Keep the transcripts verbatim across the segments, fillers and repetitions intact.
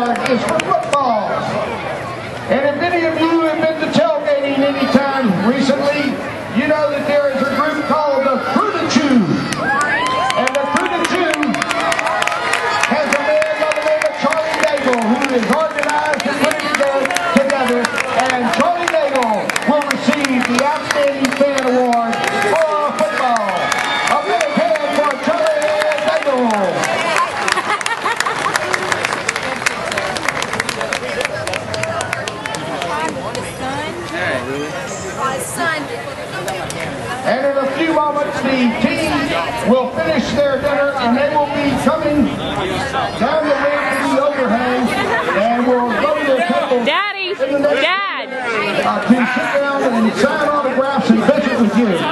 award is for football. And if any of you have been to tailgating any time recently, you know that there is a group called the Fruit and Chew. And the Fruit and Chew has a man by the name of Charlie Nagel who is organized and put it together. And Charlie Nagel will receive the Outstanding Fan Award for football. A big hand for Charlie Nagel. And in a few moments, the team will finish their dinner, and they will be coming down the way to the overhang, and we'll go to their table. Daddy! Dad! Uh, to sit down and sign autographs and visit with you.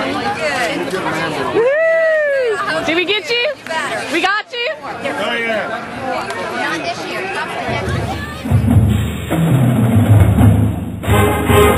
Woo! Did we get you? We got you? Oh yeah. Not this year.